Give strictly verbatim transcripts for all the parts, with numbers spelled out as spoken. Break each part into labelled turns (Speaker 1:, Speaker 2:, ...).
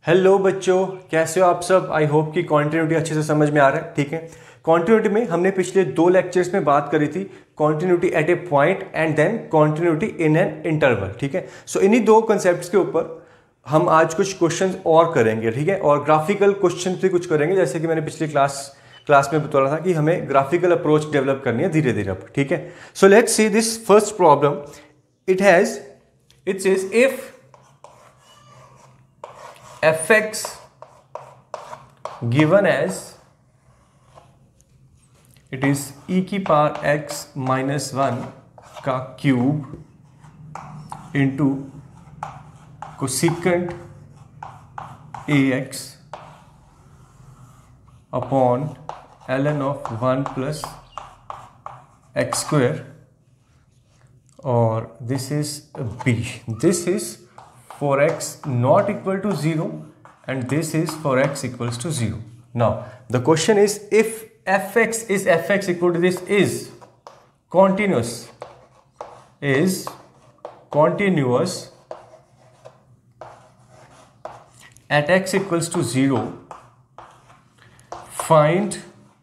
Speaker 1: Hello बच्चों, कैसे हो आप सब। आई होप कि कॉन्टिन्यूटी अच्छे से समझ में आ रहा है। ठीक है, कॉन्टिन्यूटी में हमने पिछले दो लेक्चर्स में बात करी थी continuity at a point and then continuity in an interval. ठीक है, सो इन्हीं दो कंसेप्ट्स के ऊपर हम आज कुछ क्वेश्चंस और करेंगे। ठीक है, और ग्राफिकल क्वेश्चन भी कुछ करेंगे, जैसे कि मैंने पिछली क्लास क्लास में बता रहा था कि हमें ग्राफिकल अप्रोच डेवलप करनी है धीरे धीरे अब। ठीक है, so let's see this first problem. It has it says if fx given as it is e की पावर x माइनस वन का cube into cosecant ax upon ln of one plus x square, और this is b. This is for x not equal to zero and this is for x equals to zero. Now the question is, if fx is fx equal to this is continuous is continuous at x equals to zero, find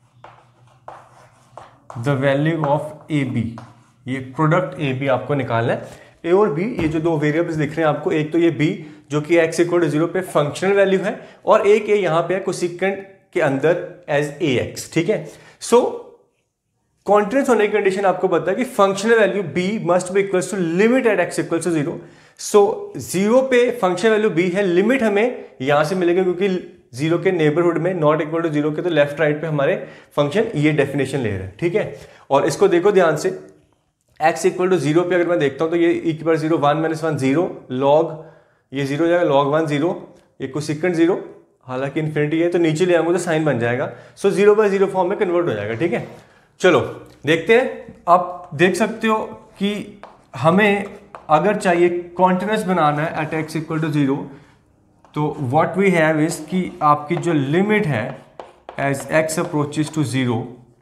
Speaker 1: the value of ab. ये product ab आपको निकालना है। ए और B, ये जो दो variables दिख रहे हैं आपको, एक तो ये बी जो कि एक्स इक्वल टू जीरो पे फंक्शनल वैल्यू है, और एक ए यहां पे है कोसेकेंट के अंदर एज ए एक्स। ठीक है, सो कॉन्टिन्यूस होने की कंडीशन आपको पता है कि functional value b must be equal to limit at x equal to zero. So zero पे फंक्शनल वैल्यू बी है, लिमिट हमें यहां से मिलेगा क्योंकि जीरो के नेबरहुड में नॉट इक्वल टू जीरो के तो लेफ्ट राइट पे हमारे फंक्शन ये डेफिनेशन ले रहे हैं। ठीक है, और इसको देखो ध्यान से, x इक्वल टू जीरो पे अगर मैं देखता हूं तो ये e की power zero, one minus one zero, log ये जीरो हो जाएगा, लॉग वन जीरो, ये कोसेकेंट जीरो, हालांकि इन्फिनिटी है तो नीचे ले आऊंगा तो साइन बन जाएगा। So zero by zero form में कन्वर्ट हो जाएगा। ठीक है, चलो देखते हैं। आप देख सकते हो कि हमें अगर चाहिए कॉन्टिन्यूस बनाना है at x equal to zero, तो व्हाट वी हैव इज कि आपकी जो लिमिट है as x approaches to zero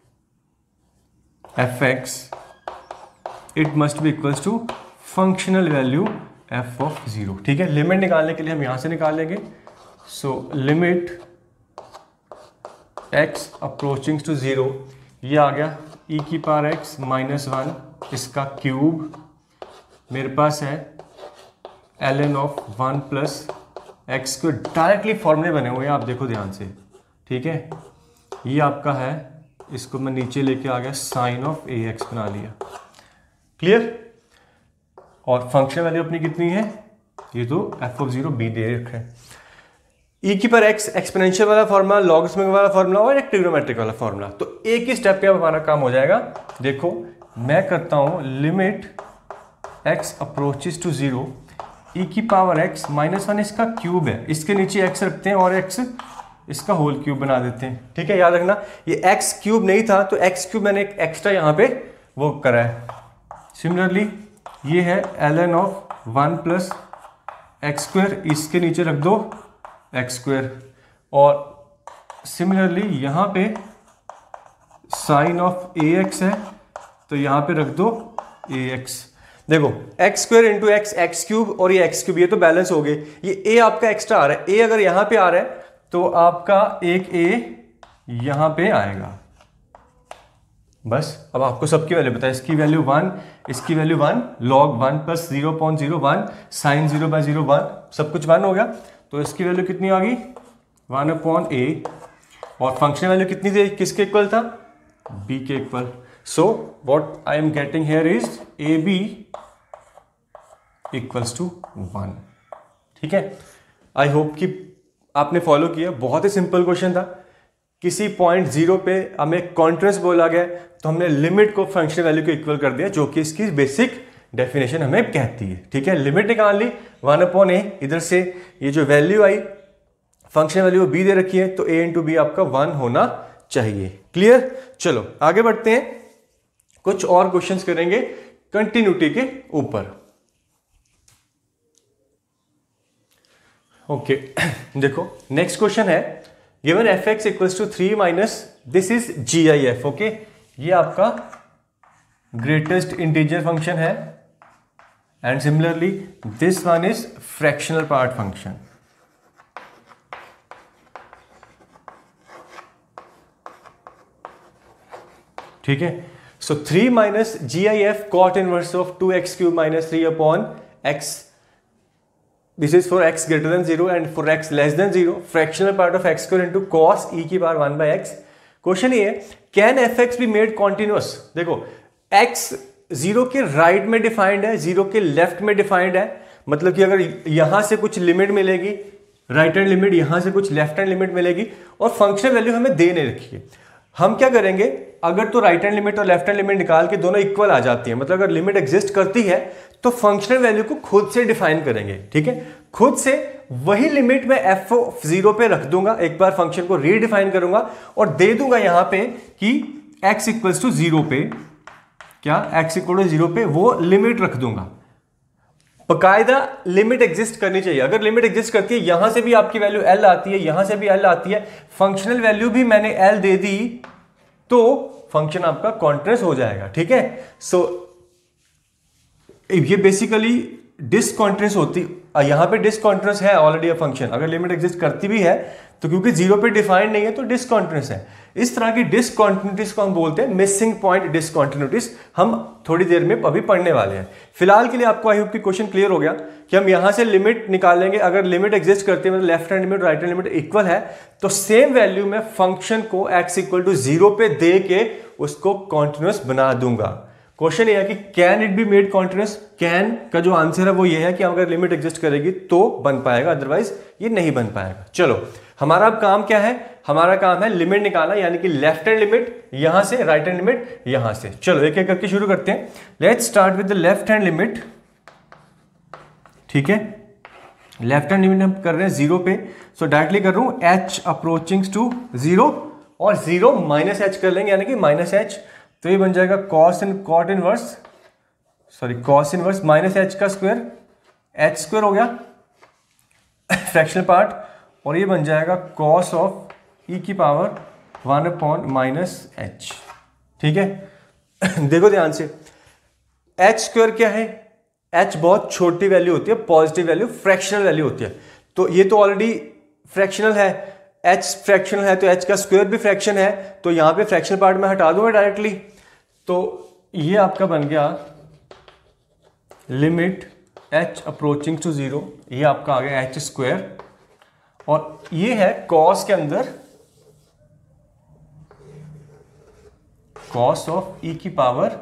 Speaker 1: f x, it must be equals to functional value F of zero. ठीक है, लिमिट निकालने के लिए हम यहां से निकालेंगे। So limit x approaching to zero, ये आ गया ई की पावर एक्स माइनस वन, इसका क्यूब, मेरे पास है l n of one plus x को डायरेक्टली फॉर्मूले बने हुए हैं, आप देखो ध्यान से। ठीक है, ये आपका है, इसको मैं नीचे लेके आ गया, साइन ऑफ ए एक्स बना लिया। क्लियर, और फंक्शन वैल्यू अपनी कितनी है, ये तो एफ ऑफ जीरो बी दे रखा है। ई की पर एक्स एक्सपोनेंशियल वाला फॉर्मूला, लॉगरिथमिक वाला फॉर्मूला और एक ट्रिग्नोमेट्रिक वाला फॉर्मूला, तो एक ही स्टेप पे अब हमारा काम हो जाएगा। देखो मैं करता हूं limit x approaches to zero, e की पावर एक्स माइनस वन इसका क्यूब है, इसके नीचे एक्स रखते हैं और एक्स इसका होल क्यूब बना देते हैं। ठीक है, याद रखना ये एक्स क्यूब नहीं था तो एक्स क्यूब मैंने एक एक्स्ट्रा यहां पे वो करा है। सिमिलरली ये है l n of one plus x square, इसके नीचे रख दो एक्स स्क्वायर, और सिमिलरली यहां पे साइन ऑफ ए एक्स है तो यहां पे रख दो ए एक्स। देखो x square into x, x cube, और ये एक्स क्यूब, ये तो बैलेंस हो गए। ये ए आपका एक्स्ट्रा आ रहा है, ए अगर यहां पे आ रहा है तो आपका एक ए यहां पे आएगा। बस अब आपको सबकी वैल्यू पता है, इसकी वैल्यू वन, इसकी value one, log one plus zero point zero one, sine zero by zero one, सब कुछ वन हो गया। तो इसकी वैल्यू कितनी आ गई, वन अपॉन ए, और फंक्शन वैल्यू कितनी थी, किसके इक्वल था, बी के equal. So what I am getting here is a b equals to one. ठीक है, आई होप कि आपने फॉलो किया, बहुत ही सिंपल क्वेश्चन था। किसी पॉइंट जीरो पे हमें कॉन्टिन्यूस बोला गया तो हमने लिमिट को फंक्शन वैल्यू को इक्वल कर दिया, जो कि इसकी बेसिक डेफिनेशन हमें कहती है। ठीक है, लिमिट निकाल ली वन अपॉन ए, इधर से ये जो वैल्यू आई फंक्शन वैल्यू बी दे रखी है तो ए इंटू बी आपका वन होना चाहिए। क्लियर, चलो आगे बढ़ते हैं, कुछ और क्वेश्चंस करेंगे कंटिन्यूटी के ऊपर। ओके देखो नेक्स्ट क्वेश्चन है, given F x equals to three minus, this is G I F. Okay, ये आपका ग्रेटेस्ट इंटीजर फंक्शन है, and similarly this one is fractional part function. ठीक है। So three minus G I F cot inverse of two x cube minus three upon x, this is for x greater than zero and for x less than zero, fractional part of x square into cos e की power one by x. Question ये है, can f x be made continuous. देखो x zero के right में defined है, zero के left में defined है, मतलब कि अगर यहां से कुछ लिमिट मिलेगी, राइट हैंड लिमिट, यहां से कुछ लेफ्ट हैंड लिमिट मिलेगी, और फंक्शनल वैल्यू हमें दे नहीं रखी है। हम क्या करेंगे, अगर तो राइट हैंड लिमिट और लेफ्ट हैंड लिमिट निकाल के दोनों इक्वल आ जाती है, मतलब अगर लिमिट एग्जिस्ट करती है तो फंक्शनल वैल्यू को खुद से डिफाइन करेंगे, ठीक है। खुद से वही लिमिट में एफ ऑफ जीरो पे रख दूंगा, एक बार फंक्शन को रीडिफाइन करूंगा और दे दूंगा यहां पे कि x इक्वल्स टू जीरो पे, क्या x इक्वल टू जीरो पे वो लिमिट रख दूंगा। बकायदा लिमिट एग्जिस्ट करनी चाहिए। अगर लिमिट एग्जिस्ट करती है, यहां से भी आपकी वैल्यू l आती है, यहां से भी l आती है, फंक्शनल वैल्यू भी मैंने l दे दी, तो फंक्शन आपका कॉन्टिन्यूअस हो जाएगा, ठीक है। सो so, ये बेसिकली डिसकॉन्टिन्यूअस होती, यहां पे डिसकॉन्टिन्यूअस है ऑलरेडी अ फंक्शन, अगर लिमिट एग्जिस्ट करती भी है तो क्योंकि जीरो पे डिफाइंड नहीं है तो डिसकॉन्टिन्यूअस है। इस तरह की डिसकॉन्टिन्यूटीज को हम बोलते हैं मिसिंग पॉइंट डिसकॉन्टिन्यूटीज। हम थोड़ी देर में अभी पढ़ने वाले हैं। फिलहाल के लिए आपको आई होप कि क्वेश्चन क्लियर हो गया कि हम यहां से लिमिट निकालेंगे, अगर लिमिट एग्जिस्ट करती है, मतलब left hand limit right hand limit equal है, तो सेम वैल्यू में फंक्शन को x इक्वल टू जीरो पे दे के उसको कॉन्टिन्यूअस बना दूंगा। क्वेश्चन ये है कि can it be made continuous. Can का जो आंसर है वो ये है कि अगर लिमिट एग्जिस्ट करेगी तो बन पाएगा, अदरवाइज ये नहीं बन पाएगा। चलो, हमारा अब काम क्या है, हमारा काम है लिमिट निकालना, यानी कि लेफ्ट हैंड लिमिट यहां से, राइट हैंड लिमिट यहां से। चलो एक एक करके शुरू करते हैं। Let's start with the left hand limit, ठीक है। लेफ्ट हैंड लिमिट हम कर रहे हैं जीरो पे, सो डायरेक्टली कर रहा हूं h अप्रोचिंग टू जीरो, और जीरो माइनस एच कर लेंगे, यानी कि माइनस एच, तो ये बन जाएगा cos in cot inverse, sorry cos inverse minus h का स्क्वायर, एच स्क्वायर हो गया फ्रैक्शनल पार्ट, और ये बन जाएगा कॉस ऑफ ई की power one upon minus h, ठीक है। देखो ध्यान से, एच स्क्वायर क्या है, एच बहुत छोटी वैल्यू होती है, पॉजिटिव वैल्यू, फ्रैक्शनल वैल्यू होती है, तो ये तो ऑलरेडी फ्रैक्शनल है, h फ्रैक्शनल है तो h का स्क्वायर भी फ्रैक्शन है, तो यहां पे फ्रैक्शनल पार्ट में हटा दूंगा डायरेक्टली, तो ये आपका बन गया limit h approaching to zero, ये आपका आ गया एच स्क्वायर, और ये है कॉस के अंदर कॉस ऑफ e की power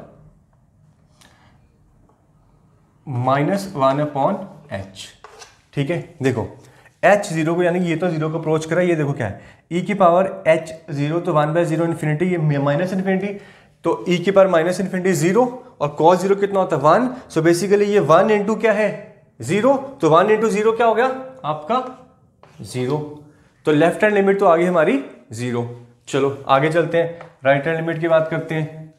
Speaker 1: minus one upon h, ठीक है। देखो h जीरो को, यानी कि ये तो जीरो को अप्रोच करा, ये देखो क्या है e की पावर h जीरो, तो वन बाय जीरो इन्फिनिटी, ये माइनस इन्फिनिटी, तो e की पावर माइनस इन्फिनिटी जीरो, और कॉस जीरो कितना होता है वन, सो बेसिकली ये वन इंटू क्या है जीरो, तो वन इंटू जीरो क्या हो गया आपका जीरो, तो लेफ्ट हैंड लिमिट तो आ गई हमारी जीरो। चलो आगे चलते हैं, राइट हैंड लिमिट की बात करते हैं।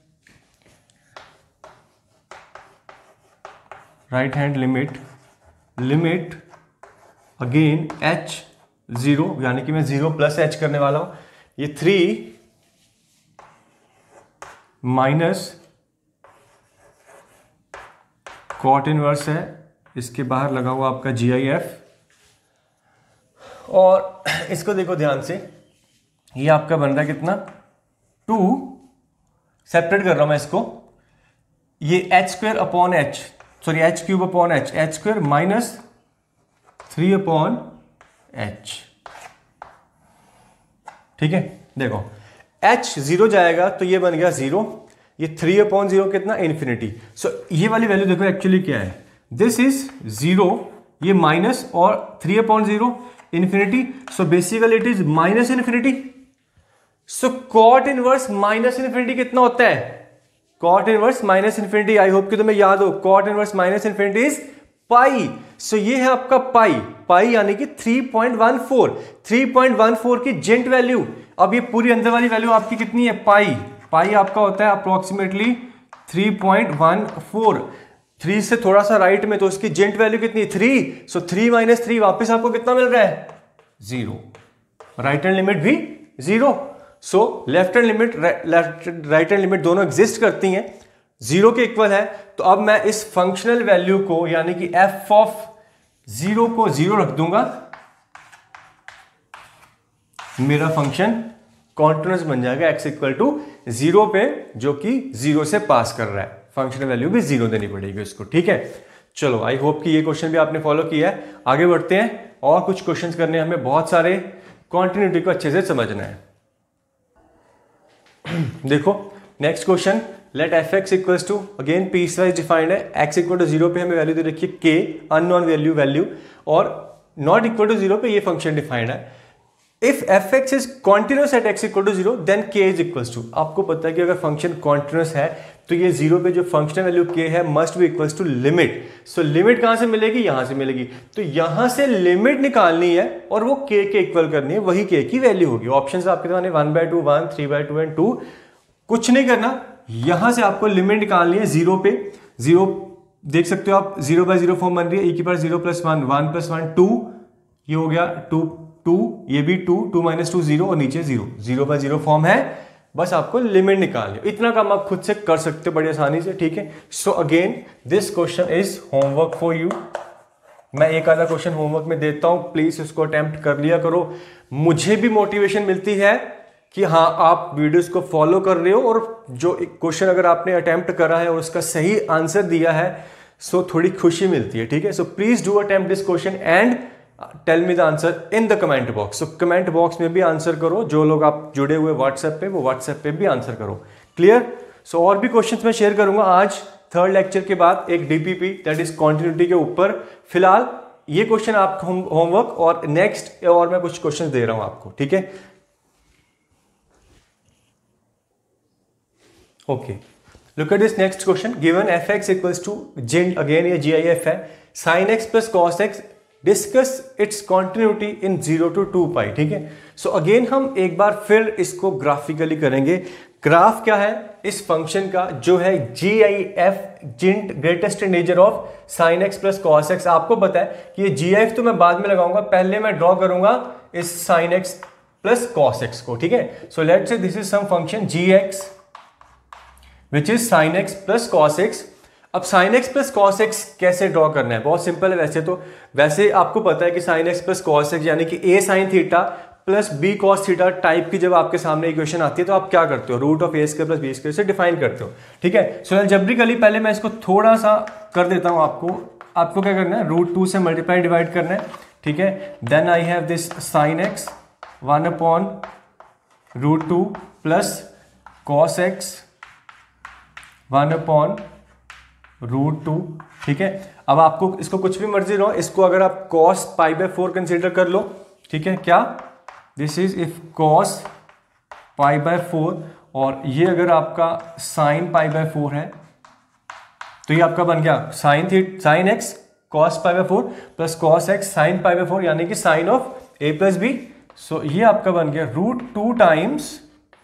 Speaker 1: Right hand limit, limit again h zero, यानी कि मैं जीरो प्लस एच करने वाला हूं, ये थ्री माइनस कॉट इनवर्स है, इसके बाहर लगा हुआ आपका जी आई एफ, और इसको देखो ध्यान से, ये आपका बन रहा है कितना टू, सेपरेट कर रहा हूं मैं इसको, ये h square upon h, sorry h cube upon h, h square minus three upon h, ठीक है। देखो h जीरो जाएगा तो ये बन गया जीरो, ये थ्री अपॉन जीरो कितना इन्फिनिटी, सो ये वाली वैल्यू देखो एक्चुअली क्या है, दिस इज जीरो, ये माइनस और three upon zero infinity, so basically it is minus infinity. So cot inverse minus infinity कितना होता है, cot inverse minus infinity, I hope कि तुम्हें याद हो, cot inverse minus infinity is pi, so ये है आपका पाई, पाई यानी कि three point one four, three point one four की जेंट वैल्यू, अब ये पूरी अंदर वाली वैल्यू आपकी कितनी है पाई, पाई आपका होता है approximately three point one four, three से थोड़ा सा राइट में, तो इसकी जेंट वैल्यू कितनी three, so three minus three वापिस आपको कितना मिल रहा है जीरो, राइट हैंड लिमिट भी zero, so left hand limit left right hand limit दोनों एग्जिस्ट करती हैं, जीरो के इक्वल है, तो अब मैं इस फंक्शनल वैल्यू को यानी कि एफ ऑफ जीरो को जीरो रख दूंगा, मेरा फंक्शन कॉन्टिन्यूअस बन जाएगा x इक्वल टू जीरो पे जो कि जीरो से पास कर रहा है, फंक्शन वैल्यू भी जीरो देनी पड़ेगी उसको, ठीक है। चलो आई होप कि ये क्वेश्चन भी आपने फॉलो किया है। आगे बढ़ते हैं और कुछ क्वेश्चंस करने हैं हमें, बहुत सारे कॉन्टिन्यूटी को अच्छे से समझना है। देखो next question, let f x equals to, again piecewise defined है, एक्स इक्वल टू जीरो पे हमें वैल्यू दे रखी है के, अननोन वैल्यू वैल्यू, और नॉट इक्वल टू जीरो पे ये फंक्शन डिफाइंड है। If f x is continuous at x equal to zero then k is equals to, आपको पता है कि अगर फंक्शन कॉन्टिन्यूस है तो ये जीरो पे जो फंक्शनल वैल्यू के है must be equals to limit. So limit कहां से मिलेगी, यहां से मिलेगी, तो यहां से लिमिट निकालनी है और वो के के इक्वल करनी है, वही के की वैल्यू होगी। ऑप्शंस आपके सामने one by two, one, three by two and two. कुछ नहीं करना, यहां से आपको लिमिट निकालनी है जीरो पे। जीरो देख सकते हो आप, जीरो बाय जीरो फॉर्म बन रही है, e की power zero plus one, one plus one two, ये हो गया टू, टू, ये भी two, two minus two zero, और नीचे zero, zero by zero form है। बस आपको लिमिट निकालनी है, इतना काम आप खुद से कर सकते हो बड़ी आसानी से, ठीक है। So again this question is homework for you. मैं एक आधा क्वेश्चन होमवर्क में देता हूं, प्लीज उसको अटेम्प्ट कर लिया करो। मुझे भी मोटिवेशन मिलती है कि हाँ आप वीडियोस को फॉलो कर रहे हो, और जो क्वेश्चन अगर आपने अटेम्प्ट करा है और उसका सही आंसर दिया है, सो थोड़ी खुशी मिलती है, ठीक है। So please do attempt this question and tell me the answer in the comment box. So comment box में भी आंसर करो, जो लोग आप जुड़े हुए व्हाट्सएप पे, वो व्हाट्सएप पे भी आंसर करो, क्लियर। सो और भी क्वेश्चंस मैं शेयर करूंगा आज थर्ड लेक्चर के बाद, एक डीपीपी दैट इज कॉन्टिन्यूटी के ऊपर। फिलहाल ये क्वेश्चन आपका होमवर्क, और नेक्स्ट और मैं कुछ क्वेश्चन दे रहा हूं आपको, ठीक है। Okay, look at this next question, given F x equals to जिन, अगेन ये जी आई एफ है, sine x plus cos x, discuss its continuity in zero to two pi, ठीक है। सो अगेन हम एक बार फिर इसको ग्राफिकली करेंगे। ग्राफ क्या है इस फंक्शन का, जो है जी आई एफ, जिंट greatest integer of sine x plus cos x. आपको पता है कि ये जी आई एफ तो मैं बाद में लगाऊंगा, पहले मैं ड्रॉ करूंगा इस sine x plus cos x को, ठीक है। So let's say this is some function g x which is sine x plus cos x. अब sine x plus cos x कैसे ड्रॉ करना है, बहुत सिंपल है वैसे तो। वैसे आपको पता है कि sine x plus cos x यानी कि a sine theta plus b cos theta type की जब आपके सामने इक्वेशन आती है तो आप क्या करते हो, root of a square plus b square से डिफाइन करते हो, ठीक है। सो अलजेब्रिकली पहले मैं इसको थोड़ा सा कर देता हूं आपको। आपको क्या करना है, रूट टू से मल्टीप्लाई डिवाइड करना है, ठीक है। Then I have this sine x one upon root two plus cos x one upon root two, ठीक है। अब आपको इसको कुछ भी मर्जी लो, इसको अगर आप cos pi by four consider कर लो, ठीक है। क्या, this is if cos pi by four, और ये अगर आपका sin पाई बाय फोर है तो ये आपका बन गया साइन थी sine x cos pi by four plus cos x sine pi by four, यानी कि sine of a plus b. So ये आपका बन गया root two times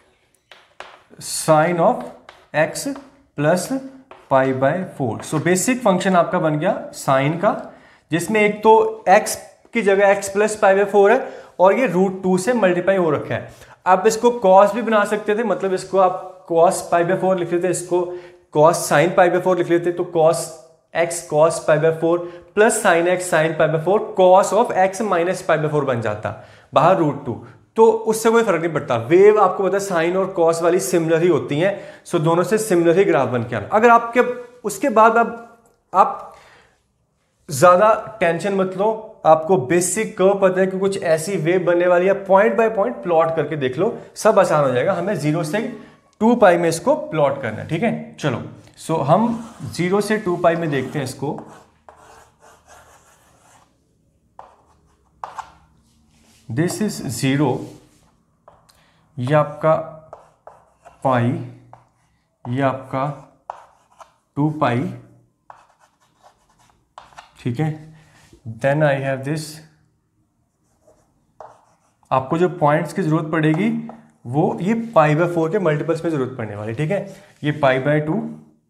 Speaker 1: sine of x plus pi by four. So basic function आपका बन गया sign का, जिसमें एक तो x की जगह x plus pi by four है, और ये रूट टू से मल्टीप्लाई हो रखा है। आप इसको cos भी बना सकते थे, मतलब इसको आप cos पाई बाय फोर लिख लेते, इसको cos sine pi by four लिख लेते, तो cos x cos pi by four plus sine x sine pi by four cos of x minus pi by four बन जाता, बाहर रूट टू। तो उससे कोई फर्क नहीं पड़ता, वेव आपको पता है साइन और कॉस वाली सिमिलर ही होती हैं। सो दोनों से सिमिलर ही ग्राफ बन के आना। अगर आपके उसके बाद अब आप ज्यादा टेंशन मत लो, आपको बेसिक कर्व पता है कि कुछ ऐसी वेव बनने वाली है, पॉइंट बाय पॉइंट प्लॉट करके देख लो, सब आसान हो जाएगा। हमें जीरो से टू पाई में इसको प्लॉट करना है, ठीक है। चलो सो हम जीरो से टू पाई में देखते हैं इसको। दिस इज जीरो, ये आपका पाई, ये आपका टू पाई, ठीक है। देन आई हैव दिस, आपको जो पॉइंट्स की जरूरत पड़ेगी वो ये पाई बाय फोर के मल्टीपल्स में जरूरत पड़ने वाली, ठीक है। ये pi by two,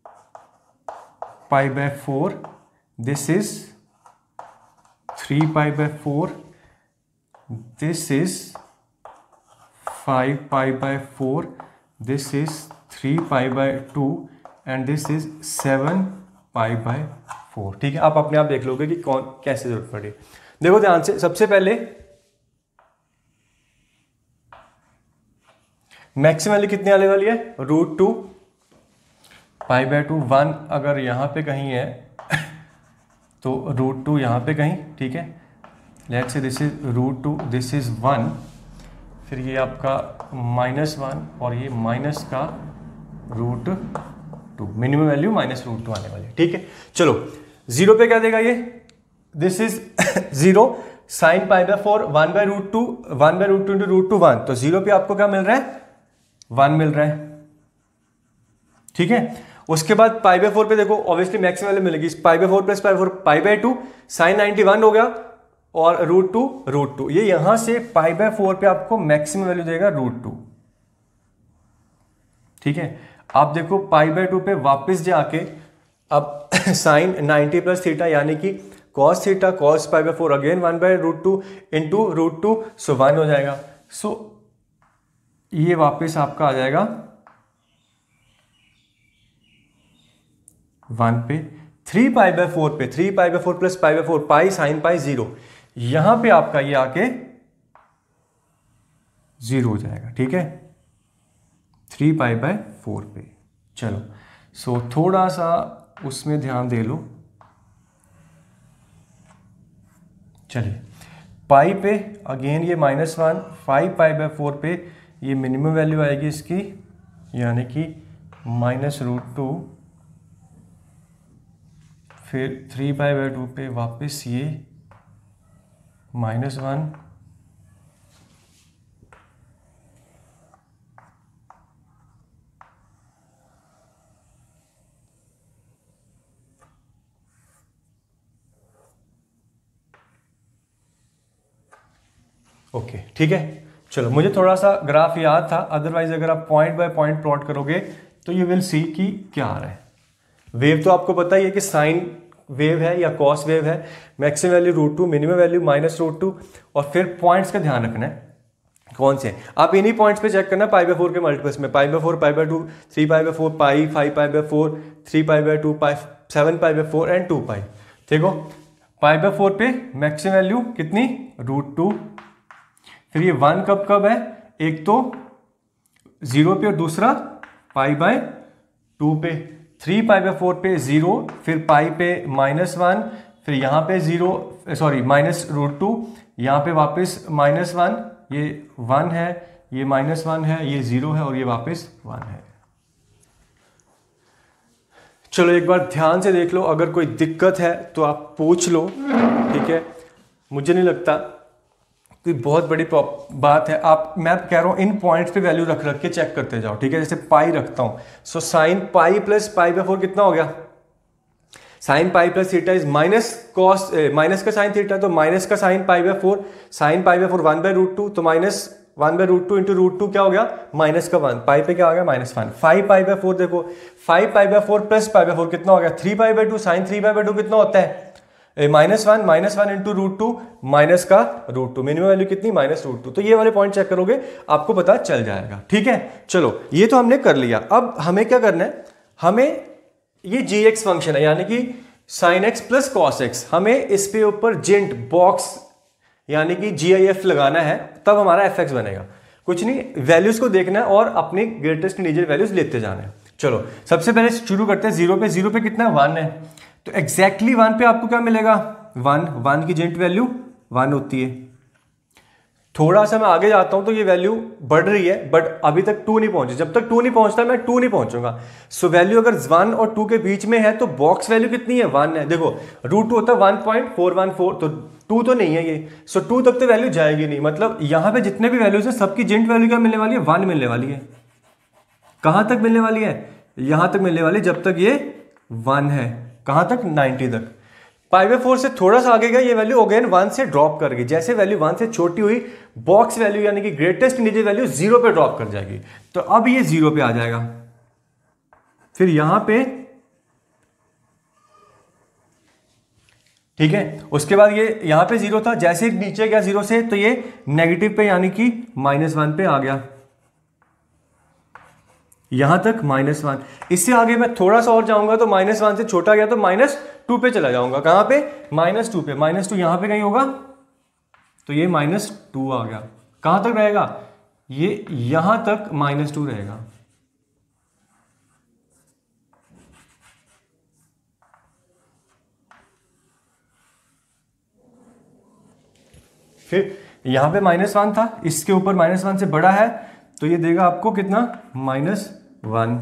Speaker 1: pi by four, this is three pi by four, this is five pi by four, this is three pi by two and this is seven pi by four, ठीक है। आप अपने आप देख लोगे कि कौन कैसे जरूरत पड़ी। देखो ध्यान से, सबसे पहले मैक्सिमम वैल्यू कितनी आने वाली है, root two pi by two, one अगर यहाँ पे कहीं है तो रूट टू यहाँ पे कहीं, ठीक है। Let's say this is root two, this is one, फिर ये आपका माइनस वन और ये माइनस का root two, minimum value minus root two आने वाली है, ठीक है। चलो जीरो पे क्या देगा ये, this is zero, sine pi by four, one by root two, one by root two into root two one, तो जीरो पे आपको क्या मिल रहा है, वन मिल रहा है, ठीक है। उसके बाद पाई बाय फोर पे देखो ऑब्वियसली मैक्सिमम वैल्यू मिलेगी, pi by four plus pi four pi by two, sine ninety one हो गया और रूट टू रूट टू, ये यहां से पाई बाय फोर पे आपको मैक्सिमम वैल्यू देगा रूट टू, ठीक है। आप देखो पाई बाय टू पे वापस जाके अब साइन नाइनटी प्लस थीटा यानी कि cos theta cos pi by four again one by root two into root two, so one हो जाएगा। सो ये वापस आपका आ जाएगा वन पे, थ्री पाई बाय फोर पे, three pi by four plus pi by four, pi sine pi zero, यहां पे आपका ये आके जीरो हो जाएगा, ठीक है, थ्री पाई बाय फोर पे। चलो सो थोड़ा सा उसमें ध्यान दे लो, चलिए पाई पे अगेन ये minus one, five pi by four पे ये मिनिमम वैल्यू आएगी इसकी यानी कि माइनस रूट टू, फिर थ्री पाई बाय टू पे वापस ये माइनस वन, ओके, ठीक है। चलो मुझे थोड़ा सा ग्राफ याद था, अदरवाइज अगर आप पॉइंट बाय पॉइंट प्लॉट करोगे तो यू विल सी कि क्या आ रहा है। वेव तो आपको पता ही है कि साइन वेव है या कॉस वेव है, maximum value root two, minimum value minus root two, और फिर पॉइंट्स का ध्यान रखना है कौन से, आप इन्हीं पॉइंट्स पे चेक करना पाई बाय फोर के मल्टीपल्स में, pi by four, pi by two, three pi by four, pi, five pi by four, three pi by two, pi, seven pi by four and two pi. देखो pi by four पे maximum value कितनी, root two, फिर ये one कब कब है, एक तो जीरो पे और दूसरा पाई बाय टू पे, थ्री पाई बाय फोर पे जीरो, फिर पाई पे माइनस वन, फिर यहाँ पे zero sorry minus root two, यहाँ पे वापस माइनस वन, ये वन है, ये माइनस वन है, ये जीरो है और ये वापस वन है। चलो एक बार ध्यान से देख लो, अगर कोई दिक्कत है तो आप पूछ लो, ठीक है। मुझे नहीं लगता कोई बहुत बड़ी बात है, आप मैं कह रहा हूँ इन पॉइंट्स पे वैल्यू रख रख के चेक करते जाओ, ठीक है। जैसे पाई रखता हूँ, so sine pi plus pi by four कितना हो गया, sine pi plus theta is minus cos, minus का साइन थीटा तो माइनस का sine pi by four, sine pi by four one by root two, तो minus one by root two into root two क्या हो गया, minus का one, पाई पे क्या आ गया minus one, five pi by four, देखो five pi by four plus pi by four कितना हो गया, three pi by two, sine three pi by two कितना होता है, minus one, minus one into root two, minus का root two, minimum value कितनी minus root two, तो ये वाले पॉइंट चेक करोगे आपको पता चल जाएगा, ठीक है। चलो ये तो हमने कर लिया, अब हमें क्या करना है, हमें ये जी एक्स फंक्शन है यानी कि sine x plus cos x, हमें इस पे ऊपर जेंट बॉक्स यानी कि जी आई एफ लगाना है, तब हमारा एफ एक्स बनेगा। कुछ नहीं, वैल्यूज को देखना है और अपनी ग्रेटेस्ट इंटीजर वैल्यूज लेते जाना है। चलो सबसे पहले शुरू करते हैं जीरो पे, जीरो पे कितना है, वन है, तो एग्जैक्टली वन पे आपको क्या मिलेगा, वन, वन की जेंट वैल्यू वन होती है। थोड़ा सा मैं आगे जाता हूं तो ये वैल्यू बढ़ रही है, बट अभी तक टू नहीं पहुंची, जब तक टू नहीं पहुंचता मैं टू नहीं पहुंचूंगा। सो वैल्यू अगर वन और टू के बीच में है तो बॉक्स वैल्यू कितनी है, वन है। देखो रूट टू होता है one point four one four, तो टू तो नहीं है ये, सो टू तक तो वैल्यू जाएगी नहीं, मतलब यहां पे जितने भी वैल्यूज है सबकी जेंट वैल्यू क्या मिलने वाली है, वन मिलने वाली है। कहां तक मिलने वाली है, यहां तक मिलने वाली जब तक ये वन है, कहां तक, नाइनटी तक। पाई बाय फोर से थोड़ा सा आगे गया, ये वैल्यू अगेन वन से ड्रॉप कर गई, जैसे वैल्यू वन से छोटी हुई बॉक्स वैल्यू यानी कि ग्रेटेस्ट इंटीजर वैल्यू जीरो पे ड्रॉप कर जाएगी, तो अब ये जीरो पे आ जाएगा। फिर यहां पे ठीक है, उसके बाद ये यहां पे जीरो था, जैसे नीचे गया जीरो से तो ये नेगेटिव पे यानी कि माइनस वन पे आ गया, यहां तक माइनस वन। इससे आगे मैं थोड़ा सा और जाऊंगा तो माइनस वन से छोटा गया तो माइनस टू पे चला जाऊंगा, कहां पे, माइनस टू पे, माइनस टू यहां पे कहीं होगा तो ये माइनस टू आ गया, कहां तक रहेगा, ये यहां तक माइनस टू रहेगा। फिर यहां पे माइनस वन था, इसके ऊपर माइनस वन से बड़ा है तो ये देगा आपको कितना, माइनस वन।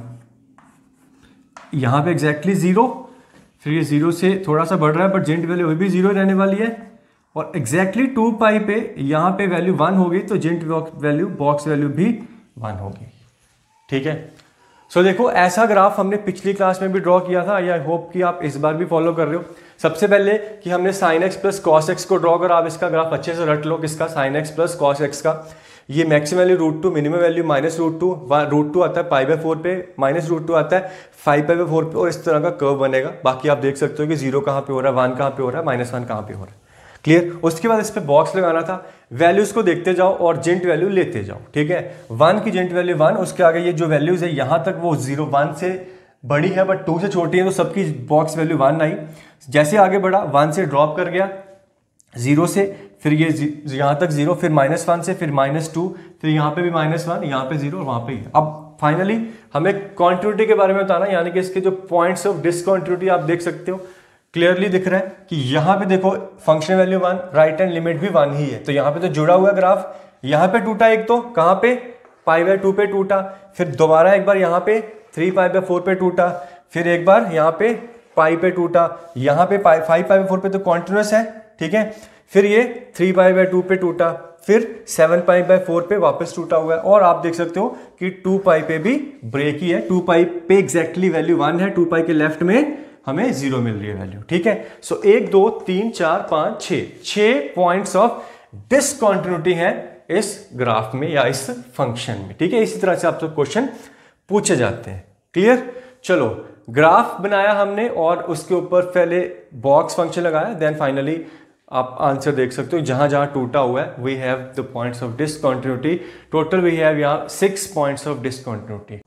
Speaker 1: यहां पे एग्जैक्टली जीरो, फिर ये जीरो से थोड़ा सा बढ़ रहा है बट जेंट वैल्यू भी जीरो रहने वाली है, और एग्जैक्टली टू पाई पे यहां पे वैल्यू वन होगी तो जेंट वैल्यू बॉक्स वैल्यू भी वन होगी। ठीक है, सो so, देखो ऐसा ग्राफ हमने पिछली क्लास में भी ड्रॉ किया था, आई होप कि आप इस बार भी फॉलो कर रहे हो। सबसे पहले कि हमने sine x plus cos x को ड्रॉ करा, आप इसका ग्राफ अच्छे से रट लो, किसका, sine x plus cos x का। ये maximum value root two, minimum value minus root two, root two आता है पाई बाय फोर पे, माइनस रूट टू आता है फाइव पाई बाय फोर पे, और इस तरह का कर्व बनेगा। बाकी आप देख सकते हो कि जीरो कहाँ पे हो रहा है, वन कहाँ पे हो रहा है, माइनस वन कहाँ पे हो रहा है। क्लियर। उसके बाद इस पे बॉक्स लगाना था, वैल्यूज को देखते जाओ और जेंट वैल्यू लेते जाओ। ठीक है, वन की जेंट वैल्यू वन, उसके आगे ये जो वैल्यूज है यहां तक वो जीरो वन से बड़ी है बट टू से छोटी है, तो सबकी बॉक्स वैल्यू वन आई। जैसे आगे बढ़ा वन से ड्रॉप कर गया जीरो से, फिर ये यहां तक जीरो, फिर माइनस वन से, फिर माइनस टू, फिर यहाँ पे भी माइनस वन, यहाँ पे जीरो और वहां पे। अब फाइनली हमें कॉन्टिन्यूटी के बारे में बताना, यानी कि इसके जो पॉइंट्स ऑफ डिसकॉन्टिन्यूटी आप देख सकते हो, क्लियरली दिख रहा है कि यहां पे देखो function value one, right hand limit भी वन ही है, तो यहां पे तो जुड़ा हुआ ग्राफ, यहां पे टूटा एक, तो कहां पे, पाई बाय टू पे टूटा, फिर दोबारा एक बार यहां पे थ्री पाई बाय फोर पे टूटा, फिर एक बार यहां पे पाई पे टूटा, यहां पे फाइव पाई बाय फोर पे तो कॉन्टिन्यूस है। ठीक है, फिर ये थ्री पाई बाय टू पे टूटा, फिर सेवन पाई बाय फोर पे वापस टूटा हुआ है, और आप देख सकते हो कि टू पाई पे भी ब्रेक ही है, टू पाई पे एग्जैक्टली वैल्यू वन है, टू पाई के लेफ्ट में हमें जीरो मिल रही है वैल्यू। ठीक है, सो so, एक दो तीन चार पांच छह छह पॉइंट्स ऑफ डिसकॉन्टिन्यूटी है इस ग्राफ में या इस फंक्शन में। ठीक है, इसी तरह से आपसे क्वेश्चन पूछे जाते हैं। क्लियर, चलो ग्राफ बनाया हमने और उसके ऊपर पहले बॉक्स फंक्शन लगाया, देन फाइनली आप आंसर देख सकते हो जहां जहां टूटा हुआ है we have the points of discontinuity. Total we have यहां six points of discontinuity.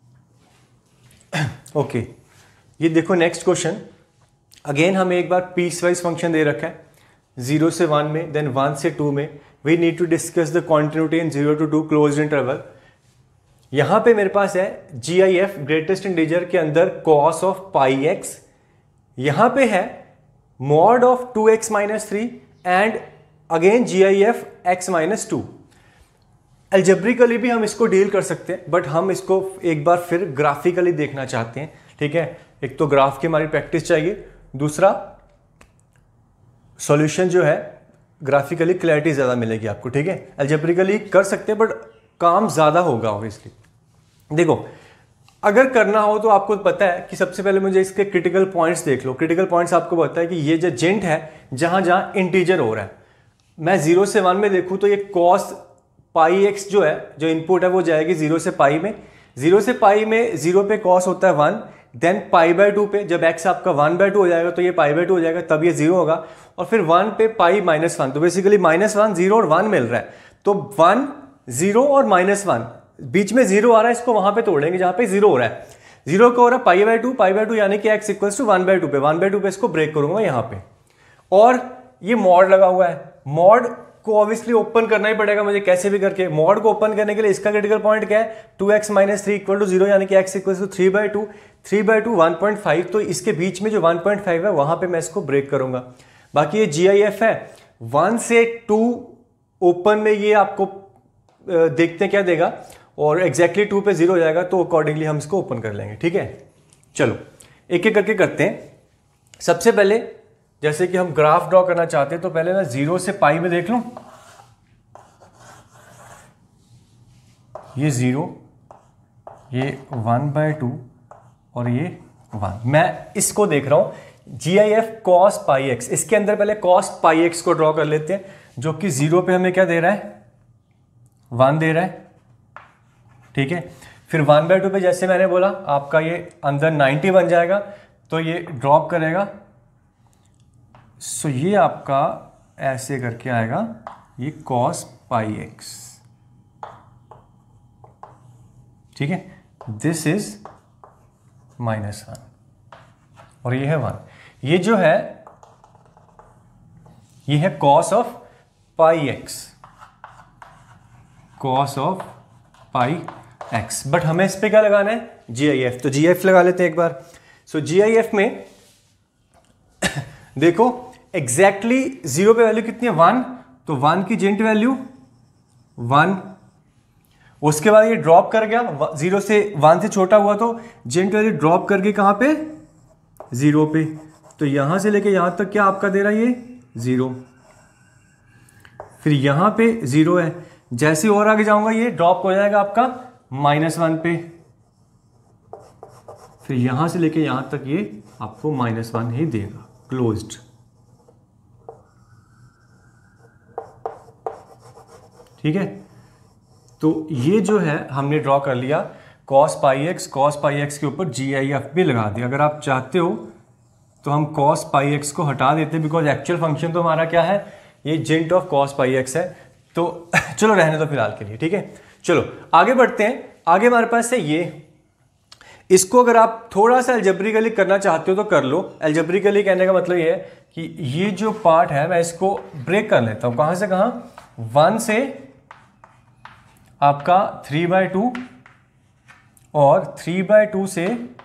Speaker 1: Okay, ये देखो नेक्स्ट क्वेश्चन, अगेन हमें एक बार पीस वाइज फंक्शन दे रखा है, जीरो से वन में, देन वन से टू में। We need to discuss the continuity in zero to two closed interval. यहां पे मेरे पास है G I F greatest integer के अंदर कॉस ऑफ पाई एक्स, यहां पे है mod of two x minus three and again G I F x minus two. Algebraically भी हम इसको डील कर सकते हैं बट हम इसको एक बार फिर ग्राफिकली देखना चाहते हैं। ठीक है, एक तो ग्राफ की हमारी प्रैक्टिस चाहिए, दूसरा सॉल्यूशन जो है ग्राफिकली क्लैरिटी ज्यादा मिलेगी आपको। ठीक है, एल्जेब्रिकली कर सकते हैं बट काम ज्यादा होगा ऑब्वियसली। देखो अगर करना हो तो आपको पता है कि सबसे पहले मुझे इसके क्रिटिकल पॉइंट्स देख लो। क्रिटिकल पॉइंट्स आपको पता है कि ये जो जेंट है जहां जहां इंटीजर हो रहा है, मैं जीरो से वन में देखूं तो ये कॉस पाई एक्स जो है, जो इनपुट है वो जाएगी जीरो से पाई में, जीरो से पाई में जीरो पे कॉस होता है one, then pi by two पे जब एक्स आपका वन बाय टू हो जाएगा तो ये पाई बाय टू हो जाएगा, तब ये जीरो होगा, और फिर वन पे पाई माइनस वन, तो बेसिकली माइनस वन जीरो और वन मिल रहा है, तो वन जीरो और माइनस वन, बीच में जीरो आ रहा है, इसको वहां पे तोड़ेंगे जहां पे जीरो हो रहा है। जीरो को हो रहा है pi by two, pi by two यानी कि x equals to one by two पे, वन बाय टू पे इसको ब्रेक करूंगा यहां पे, और ये मॉड लगा हुआ है। मॉड को ऑब्वियसली ओपन करना ही पड़ेगा मुझे कैसे भी करके। मॉड को ओपन करने के लिए इसका क्रिटिकल पॉइंट क्या है, two x minus three equal to zero, यानी कि x equal to three by two, three by two one point five, तो इसके बीच में जो वन पॉइंट फाइव है वहां पे मैं इसको ब्रेक करूंगा। बाकी ये जी आई एफ है, वन से टू ओपन में ये आपको देखते हैं क्या देगा, और एग्जैक्टली टू पे जीरो हो जाएगा तो अकॉर्डिंगली हम इसको ओपन कर लेंगे। ठीक है, चलो एक एक करके करते हैं। सबसे पहले जैसे कि हम ग्राफ ड्रॉ करना चाहते हैं तो पहले ना जीरो से पाई में देख लूं, ये जीरो, ये वन बाय टू और ये वन, मैं इसको देख रहा हूं G I F cos pi x. इसके अंदर पहले कॉस पाई एक्स को ड्रॉ कर लेते हैं, जो कि जीरो पे हमें क्या दे रहा है, वन दे रहा है। ठीक है, फिर वन बाय टू पे जैसे मैंने बोला आपका ये अंदर नाइन्टी बन जाएगा, तो ये ड्रॉप करेगा, सो ये आपका ऐसे करके आएगा, ये कॉस पाई एक्स। ठीक है, दिस इज माइनस वन और ये है वन। ये जो है ये है cos of pi x, cos of pi x, but हमें इस पे क्या लगाना है, जी आई एफ, तो जी आई एफ लगा लेते हैं एक बार। सो जी आई एफ में देखो एग्जैक्टली जीरो पे वैल्यू कितनी है, वन, तो वन की जेंट वैल्यू वन, उसके बाद ये ड्रॉप कर गया, जीरो से वन से छोटा हुआ तो जेंट वैल्यू ड्रॉप करके कहां पे, जीरो पे, तो यहां से लेके यहां तक क्या आपका दे रहा है ये जीरो, फिर यहां पे जीरो है, जैसे और आगे जाऊंगा ये ड्रॉप हो जाएगा आपका माइनस वन पे, फिर यहां से लेके यहां तक ये आपको माइनस वन ही देगा, क्लोज्ड। ठीक है, तो ये जो है हमने ड्रॉ कर लिया cos pi x, cos pi x के ऊपर जी आई एफ भी लगा दिया। अगर आप चाहते हो तो हम cos पाई एक्स को हटा देते हैं, बिकॉज एक्चुअल फंक्शन तो हमारा क्या है, ये जेंट ऑफ cos पाई एक्स है, तो चलो रहने दो फिलहाल के लिए। ठीक है, चलो आगे बढ़ते हैं। आगे हमारे पास है ये, इसको अगर आप थोड़ा सा अलजेब्रिकली करना चाहते हो तो कर लो। अलजेब्रिकली कहने का मतलब ये है कि ये जो पार्ट है मैं इसको ब्रेक कर लेता हूं, कहां से कहां, वन से आपका थ्री बाय टू और थ्री बाय टू से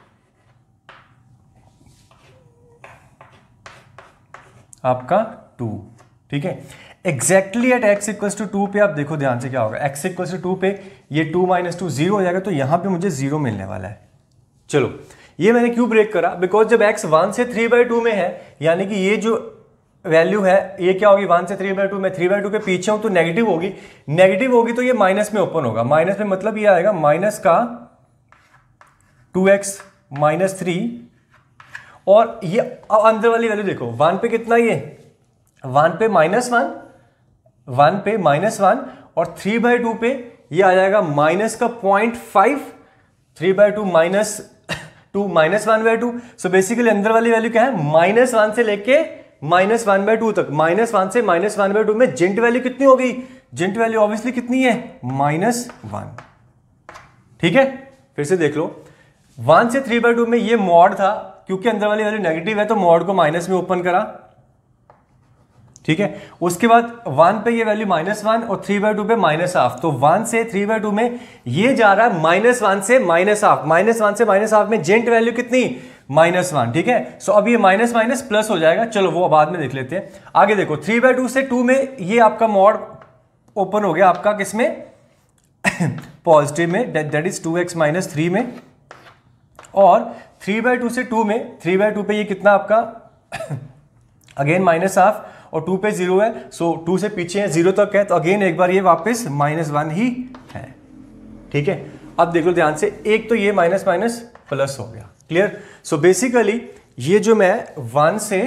Speaker 1: आपका टू। ठीक है, exactly at x equals to two पे आप देखो ध्यान से क्या होगा, एक्स इक्वल्स टू टू पे ये टू माइनस टू जीरो हो जाएगा, तो यहां पे मुझे जीरो मिलने वाला है। चलो ये मैंने क्यों ब्रेक करा, बिकॉज जब एक्स वन से थ्री बाय टू में है, यानी कि ये जो वैल्यू है ये क्या होगी, वन से थ्री बाय टू में, थ्री बाय टू के पीछे हूं तो नेगेटिव होगी, नेगेटिव होगी तो ये माइनस में ओपन होगा, माइनस में मतलब ये आएगा माइनस का टू एक्स माइनस थ्री, और ये अंदर वाली वैल्यू देखो, वन पे कितना, ये वन पे माइनस वन, वन पे माइनस वन, और थ्री बाय टू पे ये आ जाएगा माइनस का point five, three by two minus two minus one by two. So basically अंदर वाली वैल्यू क्या है, माइनस वन से लेके माइनस वन बाय टू तक, माइनस वन से माइनस वन बाय टू में जेंट वैल्यू कितनी होगी, जेंट वैल्यू ऑब्वियसली कितनी है, माइनस वन। ठीक है, फिर से देख लो, वन से थ्री बाय टू में ये मॉड था, क्योंकि अंदर वाली वैल्यू नेगेटिव है तो मॉड को माइनस में ओपन करा। ठीक है, उसके बाद वन पे ये वैल्यू माइनस वन और थ्री बाय टू पे माइनस हाफ, तो वन से थ्री बाय टू में ये जा रहा है माइनस वन से माइनस हाफ, माइनस वन से माइनस हाफ में जेंट वैल्यू कितनी, माइनस वन। ठीक है, सो अब ये माइनस माइनस प्लस हो जाएगा, चलो वो बाद में देख लेते हैं। आगे देखो, थ्री बाय टू से टू में ये आपका मॉड ओपन हो गया आपका किसमें, पॉजिटिव में, that is two x minus three में, और थ्री बाय टू से टू में, थ्री बाय टू पे ये कितना आपका अगेन माइनस हाफ, और टू पे जीरो है, सो टू से पीछे है, जीरो तक है, तो अगेन एक बार ये वापस माइनस वन ही है। ठीक है, अब देख लो ध्यान से, एक तो ये माइनस माइनस प्लस हो गया, क्लियर। सो बेसिकली ये जो मैं वन से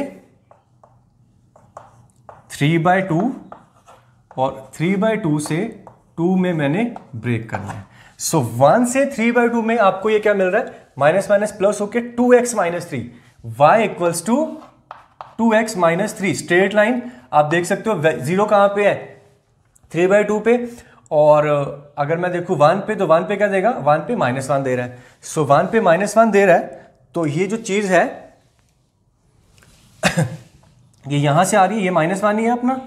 Speaker 1: थ्री बाय टू और थ्री बाय टू से टू में मैंने ब्रेक करना है। सो वन से थ्री बाय टू में आपको ये क्या मिल रहा है, माइनस माइनस प्लस होके two x minus three, y equals to two x minus three, straight line आप देख सकते हो, जीरो कहां पे है, थ्री बाय टू पे, और अगर मैं देखूं वन पे, तो वन पे क्या देगा, वन पे माइनस वन दे रहा है, सो वन पे माइनस वन दे रहा है, तो ये जो चीज है ये यहां से आ रही है, ये माइनस वन ही है अपना।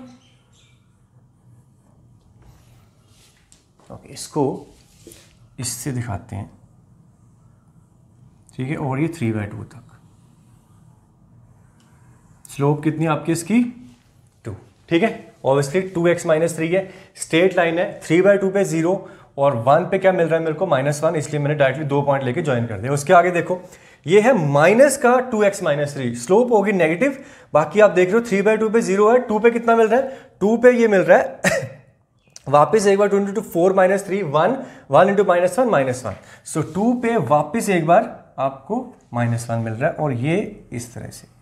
Speaker 1: ओके, इसको इससे दिखाते हैं। ठीक है, और ये थ्री बाय टू तक, स्लोप कितनी आपकी इसकी, टू। ठीक है, obviously two x minus three है, स्ट्रेट लाइन है, थ्री बाय टू पे जीरो और वन पे क्या मिल रहा है मेरे को, माइनस वन, इसलिए मैंने डायरेक्टली दो पॉइंट लेके ज्वाइन कर दिया। उसके आगे देखो, ये है माइनस का two x minus three, slope होगी नेगेटिव, बाकी आप देख रहे हो थ्री बाय टू पे जीरो है, टू पे कितना मिल रहा है, टू पे ये मिल रहा है वापिस एक बार two into four minus three, one, one into minus one minus one, so two पे वापिस एक बार आपको माइनस वन मिल रहा है, और ये इस तरह से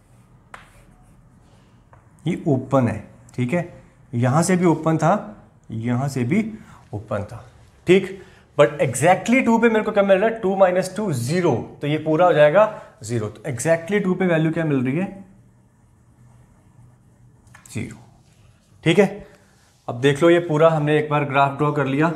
Speaker 1: ये ओपन है। ठीक है, यहां से भी ओपन था, यहां से भी ओपन था। ठीक, बट एग्जैक्टली टू पे मेरे को क्या मिल रहा है, टू माइनस टू जीरो, तो ये पूरा हो जाएगा जीरो, तो एग्जैक्टली टू पे वैल्यू क्या मिल रही है, जीरो। ठीक है, अब देख लो, ये पूरा हमने एक बार ग्राफ ड्रॉ कर लिया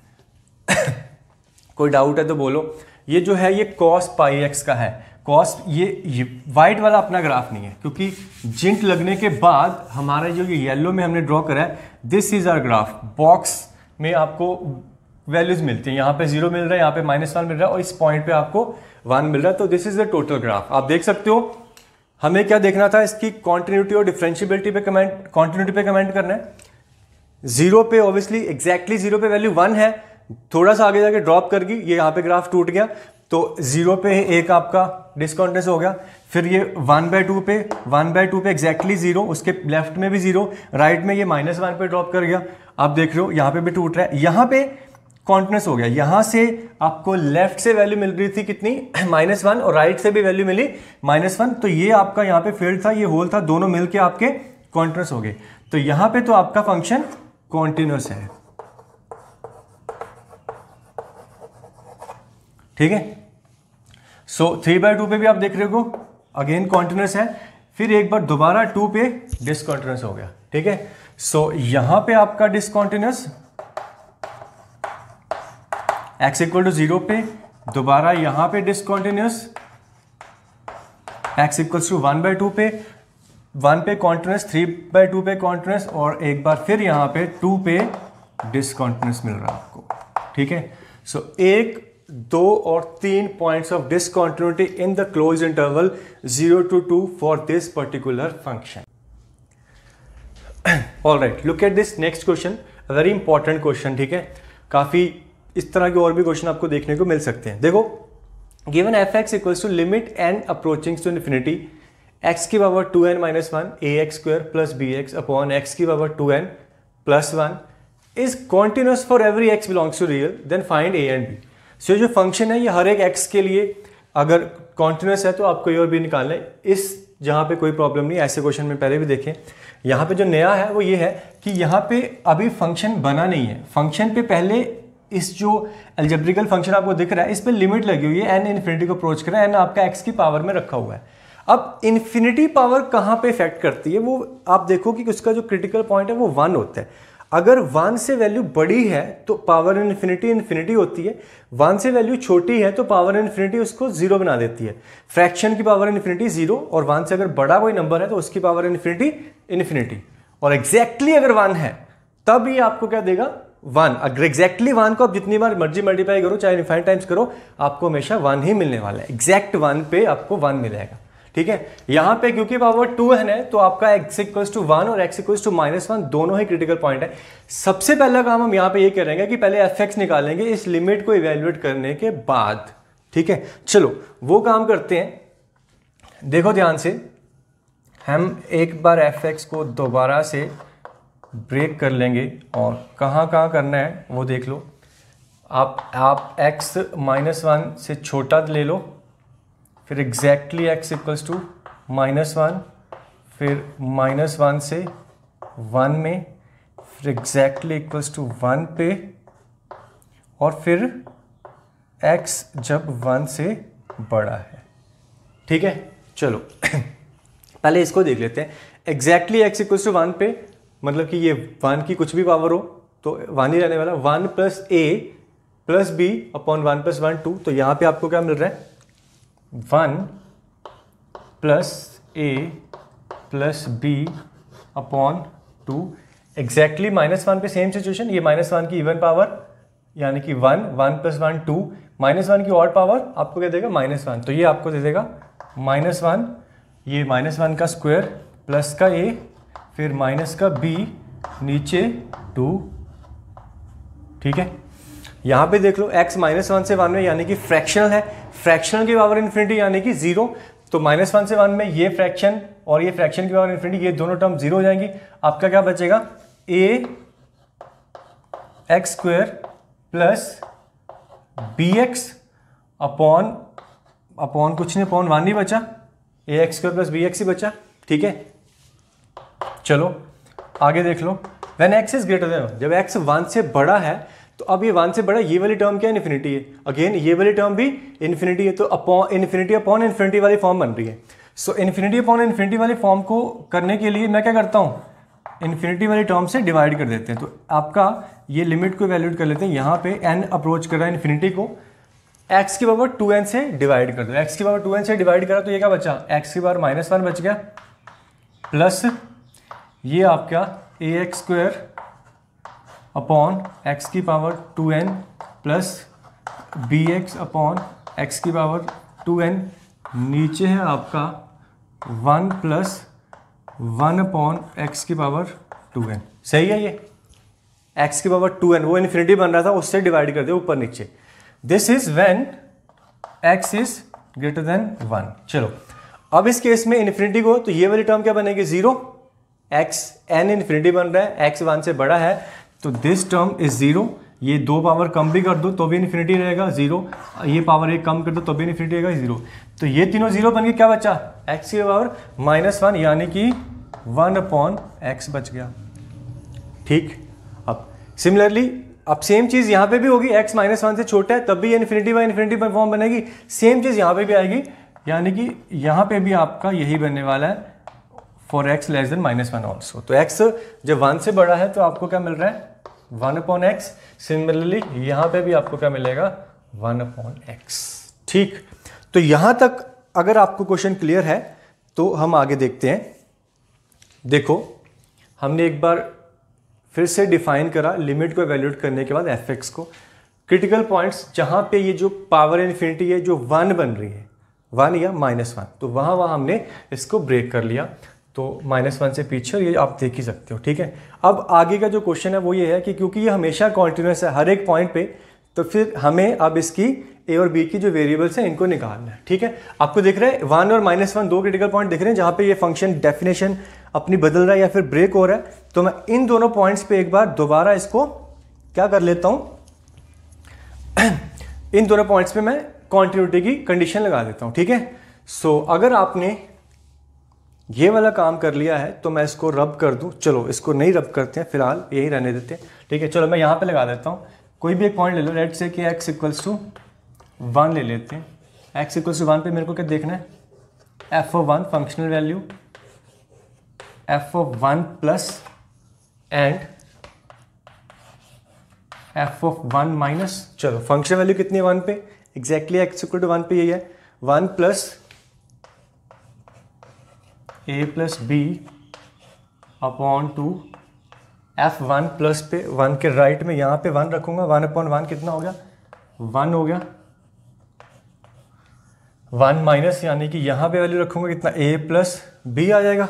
Speaker 1: कोई डाउट है तो बोलो। ये जो है ये cos पाई एक्स का है, cos, ये, ये वाइट वाला अपना ग्राफ नहीं है, क्योंकि जिंट लगने के बाद हमारा जो ये येलो में हमने ड्रॉ करा है, this is our graph. Box में आपको वैल्यूज मिलती हैं, यहाँ पे जीरो मिल रहा है, यहाँ पे माइनस वन मिल रहा है और इस पॉइंट पे आपको वन मिल रहा है। तो this is the total graph. आप देख सकते हो हमें क्या देखना था, इसकी कॉन्टिन्यूटी और डिफरेंशियबिलिटी पे कमेंट, कॉन्टिन्यूटी पे कमेंट करना है। जीरो पे ऑब्वियसली एग्जैक्टली जीरो पे वैल्यू वन है, थोड़ा सा आगे जाके ड्रॉप कर गई, ये यहाँ पे ग्राफ टूट गया, तो जीरो पे एक आपका डिसकॉन्टिन्यूस हो गया। फिर ये वन बाय टू पे वन बाय टू पे एग्जैक्टली जीरो, उसके लेफ्ट में भी जीरो, राइट में ये माइनस वन पे ड्रॉप कर गया। आप देख रहे हो यहाँ पे भी टूट रहा है, यहाँ पे कॉन्टिन्यूस हो गया। यहाँ से आपको लेफ्ट से वैल्यू मिल रही थी कितनी, माइनस वन, और राइट से भी वैल्यू मिली माइनस वन। तो ये आपका यहाँ पे फील्ड था, ये होल था, दोनों मिलके आपके कॉन्टिन्यूस हो गए। तो यहाँ पे तो आपका फंक्शन कॉन्टिन्यूस है, ठीक है। सो थ्री बाय टू पे भी आप देख रहे हो अगेन कॉन्टिन्यूस है, फिर एक बार दोबारा टू पे डिसकॉन्टिन्यूस हो गया, ठीक है। सो यहां पे आपका discontinuous x equal to zero पे, दोबारा यहां पे discontinuous x equals to one by two पे, वन पे कॉन्टिन्यूस, थ्री बाय टू पे कॉन्टिन्यूस, और एक बार फिर यहां पे टू पे डिसकॉन्टिन्यूस मिल रहा है आपको, ठीक है। सो so, एक, दो और तीन points of discontinuity in the close interval zero to two for this particular function. All right, look at this next question, very important question, ठीक है। काफी इस तरह के और भी क्वेश्चन आपको देखने को मिल सकते हैं। देखो, given F x equals to limit N approaching to infinity X की power two N minus one A X square plus B X upon X की power two N plus one is continuous for every X belongs to real, then find A and B. So जो function है ये हर एक x के लिए अगर continuous है तो आपको ए और बी निकालना है। इस जहाँ पे कोई प्रॉब्लम नहीं, ऐसे क्वेश्चन में पहले भी देखें। यहाँ पे जो नया है वो ये है कि यहाँ पे अभी फंक्शन बना नहीं है, फंक्शन पे पहले इस जो अलजेब्रिकल फंक्शन आपको दिख रहा है इस पे लिमिट लगी हुई है, एन इन्फिनिटी को अप्रोच कर रहा है, एन आपका एक्स की पावर में रखा हुआ है। अब इन्फिनिटी पावर कहाँ पे इफेक्ट करती है, वो आप देखो कि उसका जो क्रिटिकल पॉइंट है वो वन होता है। अगर वन से वैल्यू बड़ी है तो पावर इन्फिनिटी इन्फिनिटी होती है, वन से वैल्यू छोटी है तो पावर इन्फिनिटी उसको जीरो बना देती है। फ्रैक्शन की पावर इन्फिनिटी जीरो, और वन से अगर बड़ा कोई नंबर है तो उसकी पावर इन्फिनिटी इन्फिनिटी, और एग्जैक्टली अगर वन है तब ये आपको क्या देगा, वन। अगर एग्जैक्टली वन को आप जितनी बार मर्जी मल्टीप्लाई करो, चाहे इनफाइनाइट टाइम्स करो, आपको हमेशा वन ही मिलने वाला है। एग्जैक्ट वन पे आपको वन मिलेगा, ठीक है। यहां पे क्योंकि पावर टू है तो आपका x इक्वल्स टू वन और x equals to minus one दोनों ही क्रिटिकल पॉइंट है। सबसे पहला काम हम यहां पे ये करेंगे कि पहले एफ एक्स निकालेंगे इस लिमिट को इवेल्युएट करने के बाद, ठीक है। चलो वो काम करते हैं। देखो ध्यान से, हम एक बार एफ एक्स को दोबारा से ब्रेक कर लेंगे और कहाँ कहाँ करना है वो देख लो। आप आप x माइनस वन से छोटा ले लो, फिर exactly x equals to minus one, फिर माइनस वन से वन में, फिर एग्जैक्टली इक्वल्स टू वन पे, और फिर x जब वन से बड़ा है, ठीक है। चलो पहले इसको देख लेते हैं। Exactly x equals to one पे मतलब कि ये वन की कुछ भी पावर हो तो वन ही रहने वाला, one plus A plus B upon one plus one two. तो यहाँ पे आपको क्या मिल रहा है, one plus A plus B upon two. Exactly minus one पे सेम सिचुएशन, ये माइनस वन की इवन पावर यानी कि one, one plus one two, minus one की ऑड पावर आपको क्या देगा, माइनस वन। तो ये आपको दे देगा माइनस वन, ये माइनस वन का स्क्वायर प्लस का ए, फिर माइनस का बी, नीचे टू, ठीक है। यहां पे देख लो x माइनस वन से वन में यानी कि फ्रैक्शनल है, फ्रैक्शनल की पावर इन्फिनिटी यानी कि जीरो। तो माइनस वन से वन में ये फ्रैक्शन और ये फ्रैक्शन की पावर इन्फिनिटी, ये दोनों टर्म जीरो हो जाएंगी। आपका क्या बचेगा, A X square plus B X upon upon कुछ नहीं, अपॉन वन ही बचा, A X square plus B X ही बचा, ठीक है। चलो आगे देख लो, when x is greater than, जब x वन से बड़ा है तो अब ये वन से बड़ा, ये वाली टर्म क्या है, इन्फिनिटी है। अगेन ये वाली टर्म भी इन्फिनिटी है, तो अपॉन इन्फिनिटी अपॉन इन्फिनिटी वाली फॉर्म बन रही है। सो इन्फिनिटी अपॉन इन्फिनिटी वाली फॉर्म को करने के लिए मैं क्या करता हूँ, इन्फिनिटी वाली टर्म से डिवाइड कर देते हैं। तो आपका ये लिमिट को वैल्यूट कर लेते हैं, यहाँ पे n अप्रोच कर रहा है इन्फिनिटी को, x की पावर टू एन से डिवाइड कर दो। x की पावर टू एन से डिवाइड करा तो ये क्या बचा, x की पावर माइनस वन बच गया, प्लस ये आपका A X square upon X की power two N plus B X upon X की पावर टू एन, नीचे है आपका one plus one upon X की पावर टू एन। सही है, ये एक्स की पावर टू एन वो इन्फिनिटी बन रहा था, उससे डिवाइड कर दे ऊपर नीचे। This is when X is greater than one. चलो अब इस केस में इन्फिनिटी को, तो ये वाली टर्म क्या बनेगी, जीरो। एक्स एन इन्फिनिटी बन रहा है, एक्स वन से बड़ा है, तो दिस टर्म इज जीरो। ये दो पावर कम भी कर दो तो भी इन्फिनिटी रहेगा जीरो, ये पावर एक कम कर दो तो भी इन्फिनिटी रहेगा जीरो। तो ये तीनों जीरो बन के क्या बचा, एक्स की पावर माइनस वन, यानी कि वन अपॉन एक्स बच गया। ठीक, अब सिमिलरली अब सेम चीज यहां पे भी होगी, x माइनस वन से छोटा है तब भी ये इन्फिनिटी बाई इन्फिनिटी फॉर्म बनेगी, सेम चीज यहां पे भी आएगी, यानी कि यहां पे भी आपका यही बनने वाला है for x less than minus one also. तो x जब वन से बड़ा है तो आपको क्या मिल रहा है, वन अपॉन एक्स। सिमिलरली यहां पे भी आपको क्या मिलेगा, वन अपॉन एक्स। ठीक, तो यहां तक अगर आपको क्वेश्चन क्लियर है तो हम आगे देखते हैं। देखो हमने एक बार फिर से डिफाइन करा लिमिट को एवेल्यूएट करने के बाद एफ एक्स को, क्रिटिकल पॉइंट्स जहां पे ये जो पावर इन्फिनिटी है जो वन बन रही है, वन या माइनस वन, तो वहां वहां हमने इसको ब्रेक कर लिया, तो माइनस वन से पीछे, ये आप देख ही सकते हो। ठीक है, अब आगे का जो क्वेश्चन है वो ये है कि क्योंकि ये हमेशा कॉन्टिन्यूस है हर एक पॉइंट पे, तो फिर हमें अब इसकी ए और बी की जो वेरिएबल्स हैं इनको निकालना है। ठीक है, आपको दिख रहा है वन और माइनस वन दो क्रिटिकल पॉइंट दिख रहे हैं जहां पे ये फंक्शन डेफिनेशन अपनी बदल रहा है या फिर ब्रेक हो रहा है। तो मैं इन दोनों पॉइंट्स पे एक बार दोबारा इसको क्या कर लेता हूं इन दोनों पॉइंट्स पे मैं कॉन्टिन्यूटी की कंडीशन लगा देता हूं। ठीक है, सो so, अगर आपने ये वाला काम कर लिया है तो मैं इसको रब कर दूं। चलो इसको नहीं रब करते हैं, फिलहाल यही रहने देते हैं। ठीक है, चलो मैं यहां पे लगा देता हूं, कोई भी एक पॉइंट ले लो, लेट्स से कि x इक्वल्स टू वन ले लेते हैं। x इक्वल्स टू वन पे मेरे को क्या देखना है, F of one functional value F of one plus and F of one minus. चलो फंक्शन वैल्यू कितनी है वन पे, exactly X equal to one पे यही है, one plus A plus B upon two F one plus पे one के right में यहाँ पे वन रखूंगा, वन अपॉन वन कितना हो गया, वन हो गया, वन माइनस यानी कि यहां पे वैल्यू रखूंगा कितना, ए प्लस बी आ जाएगा।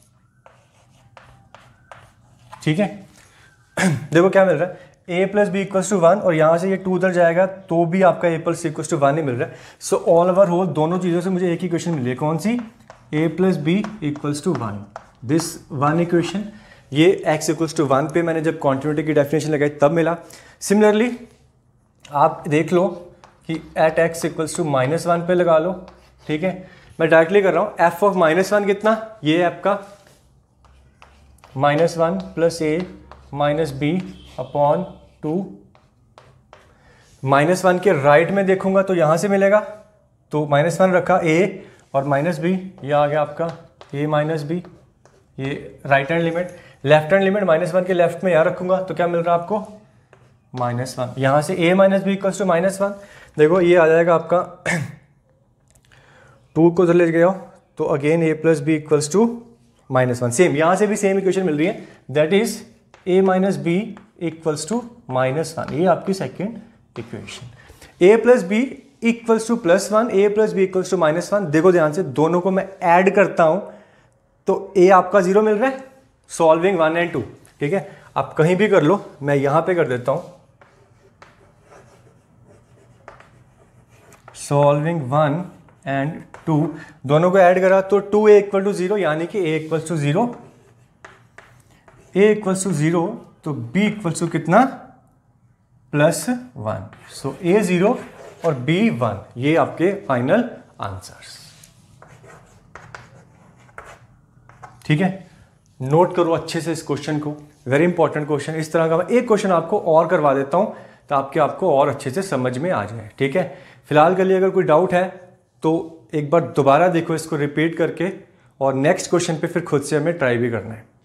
Speaker 1: ठीक है देखो क्या मिल रहा है, a plus B equals to one, और यहां से ये टू उधर जाएगा तो भी आपका a plus equals to one ही मिल रहा है। सो ऑल ओवर होल दोनों चीजों से मुझे एक ही इक्वेशन मिली है, कौन सी, a plus B equals to one, this one equation. ये x इक्वल्स टू वन पे मैंने जब कॉन्टिन्यूटी की डेफिनेशन लगाई तब मिला। सिमिलरली आप देख लो कि at x equals to minus one पे लगा लो। ठीक है, मैं डायरेक्टली कर रहा हूं, f ऑफ माइनस वन कितना, ये आपका minus one plus A minus B upon two, minus one के राइट में देखूंगा तो यहां से मिलेगा, तो माइनस वन रखा ए और माइनस बी, ये आ गया आपका ए माइनस बी, ये right hand limit, left hand limit minus one के लेफ्ट में यहां रखूंगा तो क्या मिल रहा है आपको, माइनस वन। यहां से A minus B equals to minus one, देखो ये आ जाएगा आपका टू को उधर ले गया तो again A plus B equals to minus one, same यहां से भी सेम इक्वेशन मिल रही है, that is A minus B equals to minus one, ये आपकी second equation. A plus B equals to plus one, A plus B equals to minus one, देखो ध्यान से दोनों को मैं ऐड करता हूं तो ए आपका जीरो मिल रहा है, सॉल्विंग वन एंड टू। ठीक है, आप कहीं भी कर लो, मैं यहां पे कर देता हूं सॉल्विंग वन एंड टू, दोनों को ऐड करा तो two A equal to zero, यानी कि A equals to zero, A equals to zero तो बी इक्वल्स टू कितना, plus one. So A zero और बी वन, ये आपके फाइनल आंसर्स। ठीक है, नोट करो अच्छे से इस क्वेश्चन को, वेरी इंपॉर्टेंट क्वेश्चन। इस तरह का मैं एक क्वेश्चन आपको और करवा देता हूं ताकि आपको और अच्छे से समझ में आ जाए। ठीक है, फिलहाल के लिए अगर कोई डाउट है तो एक बार दोबारा देखो इसको रिपीट करके, और नेक्स्ट क्वेश्चन पे फिर खुद से हमें ट्राई भी करना है।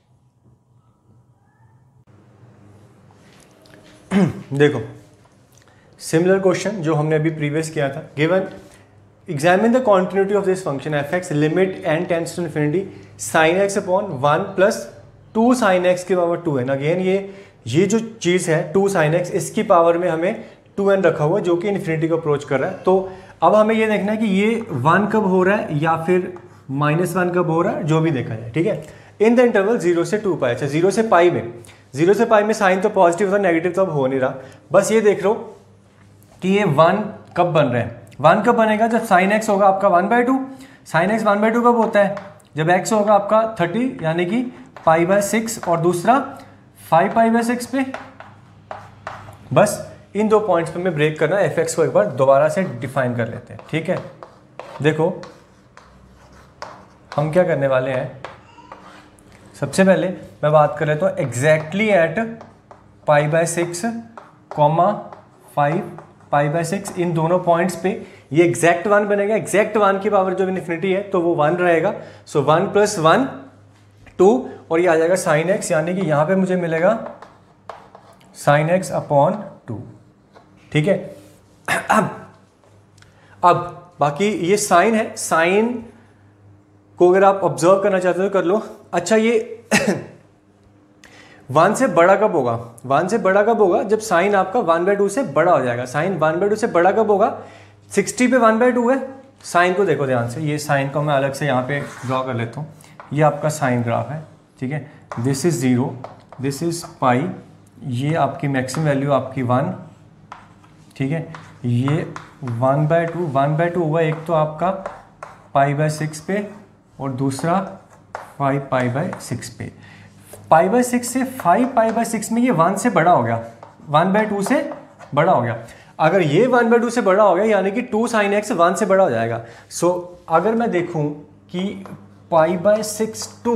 Speaker 1: देखो सिमिलर क्वेश्चन जो हमने अभी प्रीवियस किया था, given examine the continuity of this function F X limit N tends to infinity sine X upon one plus two sine X की पावर टू एन। अगेन ये ये जो चीज़ है टू साइन एक्स, इसकी पावर में हमें टू एन रखा हुआ है जो कि इन्फिनिटी को अप्रोच कर रहा है। तो अब हमें ये देखना है कि ये वन कब हो रहा है या फिर माइनस वन कब हो रहा है, जो भी देखा जाए, ठीक है। इन द इंटरवल जीरो से टू पाई। अच्छा, जीरो से पाई में जीरो से पाई में साइन तो पॉजिटिव था, नेगेटिव तो अब हो नहीं रहा। बस ये देख लो कि ये वन कब बन रहा है। वन कब बनेगा? जब साइन एक्स होगा आपका one by two. Sine x one by two कब होता है? जब एक्स होगा आपका थर्टी यानी कि पाई बाय सिक्स, और दूसरा फाइव पाई बाय सिक्स पे। बस इन दो पॉइंट्स पे हमें ब्रेक करना है। एफ एक्स को एक बार दोबारा से डिफाइन कर लेते हैं, ठीक है। देखो हम क्या करने वाले हैं, सबसे पहले मैं बात कर लेता हूँ exactly at pi by six comma five pi by six, इन दोनों पॉइंट्स पे ये एग्जैक्ट वन बनेगा। एग्जैक्ट वन की पावर जो इन्फिनिटी है तो वो वन रहेगा। So one plus one two, और ये आ जाएगा साइन एक्स, यानी कि यहाँ पे मुझे मिलेगा साइन एक्स अपॉन टू, ठीक है। अब अब बाकी ये साइन है, साइन को अगर आप ऑब्जर्व करना चाहते हो तो कर लो। अच्छा, ये वन से बड़ा कब होगा? वन से बड़ा कब होगा? जब साइन आपका वन बाई टू से बड़ा हो जाएगा। साइन वन बाई टू से बड़ा कब होगा? सिक्सटी पे वन बाई टू है। साइन को देखो ध्यान से, ये साइन को मैं अलग से यहाँ पे ड्रॉ कर लेता हूँ। ये आपका साइन ग्राफ है, ठीक है। This is zero, this is pi, ये आपकी मैक्सिमम वैल्यू आपकी वन, ठीक है। ये one by two one by two हुआ एक तो आपका पाई बाय सिक्स पे, और दूसरा फाइव पाई बाय सिक्स पे। पाई बाय सिक्स से फाइव पाई बाय सिक्स में ये वन से बड़ा हो गया, वन बाई टू से बड़ा हो गया। अगर ये वन बाई टू से बड़ा हो गया यानी कि टू साइन एक्स वन से बड़ा हो जाएगा। सो so, अगर मैं देखूं कि pi by six to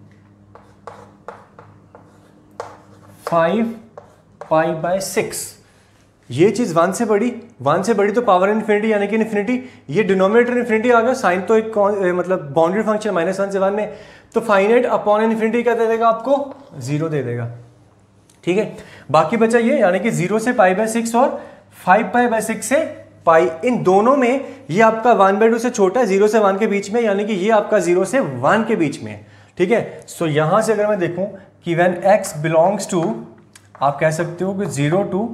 Speaker 1: five pi by six, ये चीज वन से बड़ी, वन से बड़ी तो पावर इन्फिनिटी यानी कि इन्फिनिटी, ये डिनोमिनेटर इन्फिनिटी आ गया। साइन तो एक मतलब बाउंड्री फंक्शन माइनस वन से वन में, तो फाइनाइट अपॉन इन्फिनिटी क्या दे देगा आपको? जीरो दे देगा, ठीक है। बाकी बचा ये, यानी कि जीरो से पाई बाय सिक्स और फाइव पाई बाय सिक्स से पाई, इन दोनों में ये आपका वन बाई टू से छोटा है, जीरो से वन के बीच में, यानी कि ये आपका जीरो से वन के बीच में, ठीक है। सो यहां से अगर मैं देखूं कि व्हेन एक्स बिलोंग्स टू, आप कह सकते हो कि zero to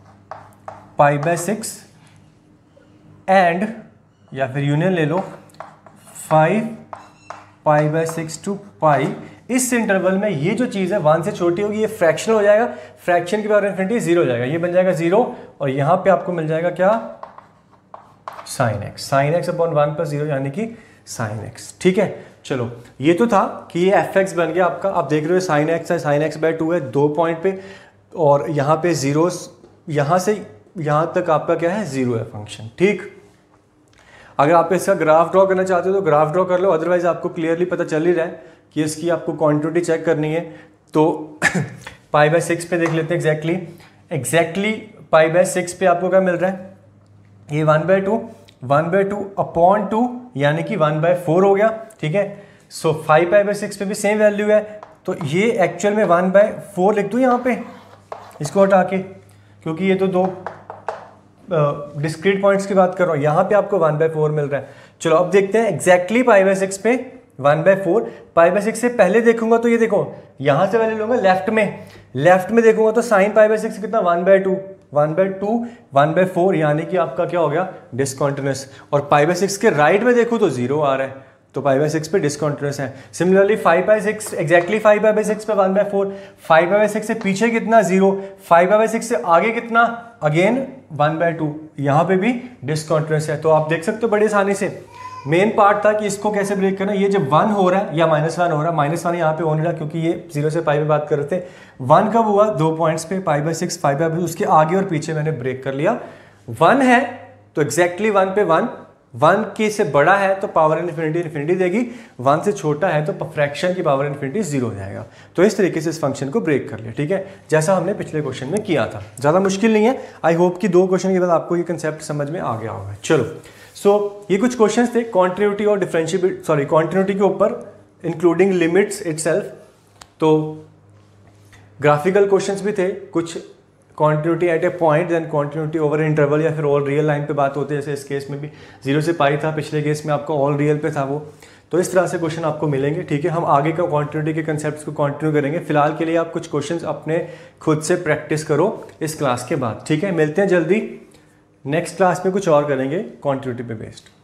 Speaker 1: pi by six and, या फिर यूनियन ले लो five pi by six to pi, इस इंटरवल में ये जो चीज़ है वन से छोटी होगी, ये फ्रैक्शन हो जाएगा। फ्रैक्शन की पावर इन्फिनिटी जीरो हो जाएगा, ये बन जाएगा जीरो, और यहाँ पे आपको मिल जाएगा क्या? Sine x. Sine X upon one plus zero यानी कि साइन एक्स, ठीक है। चलो, ये तो था कि ये एफ एक्स बन गया आपका। आप देख रहे हो साइन एक्स है, साइन एक्स बाय टू है दो पॉइंट पे, और यहाँ पे जीरो, यहाँ से यहाँ तक आपका क्या है? जीरो है फंक्शन, ठीक। अगर आप इसका ग्राफ ड्रॉ करना चाहते हो तो ग्राफ ड्रॉ कर लो, अदरवाइज आपको क्लियरली पता चल ही रहा है कि इसकी आपको क्वांटिटी चेक करनी है। तो पाई बाय सिक्स पे देख लेते हैं exactly exactly pi by six पे आपको क्या मिल रहा है? ये one by two one by two upon two यानी कि वन बाय फोर हो गया, ठीक है। So five pi by six पे भी सेम वैल्यू है, तो ये एक्चुअल में वन बाय फोर लिख दूँ यहाँ पे इसको हटा के, क्योंकि ये तो दो डिस्क्रीट पॉइंट्स की बात कर रहा हूँ। यहाँ पे आपको वन बाय फोर मिल रहा है। चलो अब देखते हैं एग्जैक्टली पाई बाय सिक्स पे one by four. Pi by six से पहले देखूंगा तो ये देखो, यहाँ से पहले लूंगा लेफ्ट में, लेफ्ट में देखूंगा तो साइन पाई बाय सिक्स कितना? One by two one by two one by four, यानी कि आपका क्या हो गया? डिसकॉन्टिन्यूस। और पाई बाय सिक्स के राइट में देखूँ तो जीरो आ रहा है, तो पाई बाय सिक्स पे डिसकॉन्टिन्यूस है। Similarly five by six exactly five pi by six पे one by four, five by six से पीछे कितना? जीरो। फाइव बाय सिक्स से आगे कितना? अगेन वन बाय टू, यहाँ पे भी डिसकॉन्टिन्यूस है। तो आप देख सकते हो बड़ी आसानी से। मेन पार्ट था कि इसको कैसे ब्रेक करना। ये जब वन हो रहा है या माइनस वन हो रहा है, माइनस वन यहाँ पे हो नहीं रहा क्योंकि ये जीरो से पाई पे बात कर रहे थे। वन कब हुआ? दो पॉइंट्स पे, pi by six five by, उसके आगे और पीछे मैंने ब्रेक कर लिया। वन है तो एग्जैक्टली वन पे वन, वन के से बड़ा है तो पावर इन्फिनिटी इन्फिनिटी देगी, वन से छोटा है तो फ्रैक्शन की पावर इन्फिनिटी जीरो हो जाएगा। तो इस तरीके से इस फंक्शन को ब्रेक कर लिया, ठीक है, जैसा हमने पिछले क्वेश्चन में किया था। ज़्यादा मुश्किल नहीं है। आई होप कि दो क्वेश्चन के बाद आपको ये कंसेप्ट समझ में आ गया होगा। चलो, सो so, ये कुछ क्वेश्चंस थे कॉन्टिन्यूटी और डिफरेंशिएबिलिटी, सॉरी कॉन्टिन्यूटी के ऊपर इंक्लूडिंग लिमिट्स इटसेल्फ। तो ग्राफिकल क्वेश्चंस भी थे, कुछ continuity at a point, then continuity over interval या फिर ऑल रियल लाइन पे बात होती है, जैसे इस केस में भी जीरो से पाई था, पिछले केस में आपका ऑल रियल पे था वो। तो इस तरह से क्वेश्चन आपको मिलेंगे, ठीक है। हम आगे का कॉन्टिन्यूटी के कंसेप्ट को कंटिन्यू करेंगे। फिलहाल के लिए आप कुछ क्वेश्चंस अपने खुद से प्रैक्टिस करो इस क्लास के बाद, ठीक है। मिलते हैं जल्दी, नेक्स्ट क्लास में कुछ और करेंगे कॉन्टिन्यूटी पे बेस्ड।